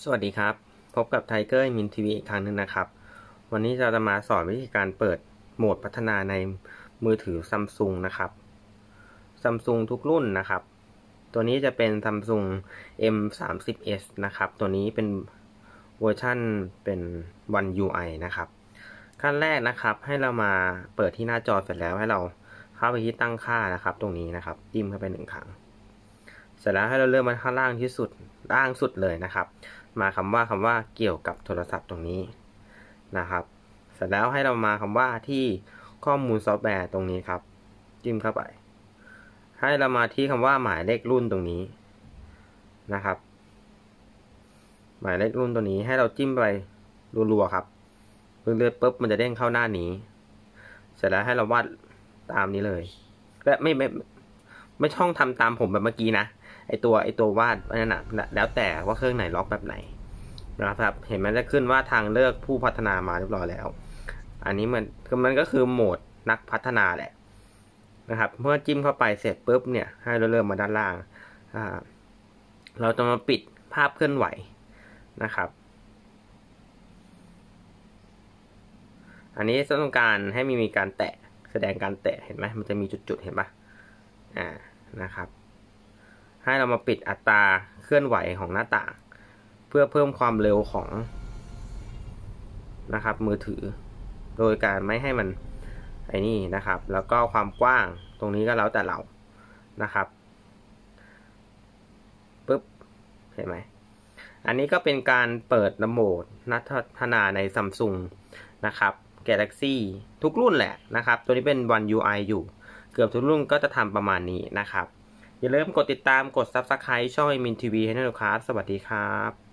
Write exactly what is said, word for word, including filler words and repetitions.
สวัสดีครับพบกับไทเกอร์มินทีวีอีกครั้งหนึ่งนะครับวันนี้เราจะมาสอนวิธีการเปิดโหมดพัฒนาในมือถือ Samsung นะครับ Samsung ทุกรุ่นนะครับตัวนี้จะเป็น Samsung เอ็ม สามสิบ เอส นะครับตัวนี้เป็นเวอร์ชันเป็น One ยู ไอ นะครับขั้นแรกนะครับให้เรามาเปิดที่หน้าจอเสร็จแล้วให้เราเข้าไปที่ตั้งค่านะครับตรงนี้นะครับจิ้มเข้าไปหนึ่งครั้งเสร็จแล้วให้เราเลื่อนมาข้างล่างที่สุดล่างสุดเลยนะครับมาคำว่าคำว่าเกี่ยวกับโทรศัพท์ตรงนี้นะครับเสร็จแล้วให้เรามาคำว่าที่ข้อมูลซอฟต์แวร์ตรงนี้ครับจิ้มเข้าไปให้เรามาที่คำว่าหมายเลขรุ่นตรงนี้นะครับหมายเลขรุ่นตัวนี้ให้เราจิ้มไปรัวๆครับเรื่อยๆปุ๊บมันจะเด้งเข้าหน้านี้เสร็จแล้วให้เราวาดตามนี้เลยและไม่ไม่ไม่ช่องทำตามผมแบบเมื่อกี้นะไอตัวไอตัววาดนั่นนะแล้วแต่ว่าเครื่องไหนล็อกแบบไหนนะครับเห็นมันจะขึ้นว่าทางเลือกผู้พัฒนามาเรียบร้อยแล้วอันนี้มันมันก็คือโหมดนักพัฒนาแหละนะครับเมื่อจิ้มเข้าไปเสร็จปุ๊บเนี่ยให้เราเริ่มมาด้านล่างเราจะมาปิดภาพเคลื่อนไหวนะครับอันนี้ต้องการให้มีมีการแตะแสดงการแตะเห็นไหมมันจะมีจุดๆเห็นปะอ่านะครับให้เรามาปิดอัตราเคลื่อนไหวของหน้าต่างเพื่อเพิ่มความเร็วของนะครับมือถือโดยการไม่ให้มันไอ้นี่นะครับแล้วก็ความกว้างตรงนี้ก็แล้วแต่เรานะครับปึ๊บเห็นไหมอันนี้ก็เป็นการเปิดระบบนักพัฒนาใน Samsung นะครับ Galaxy ทุกรุ่นแหละนะครับตัวนี้เป็น One ยู ไอ อยู่เกือบทุกรุ่นก็จะทำประมาณนี้นะครับอย่าลืมกดติดตามกด Subscribe ช่องมินทีวีให้ด้วยนะครับสวัสดีครับ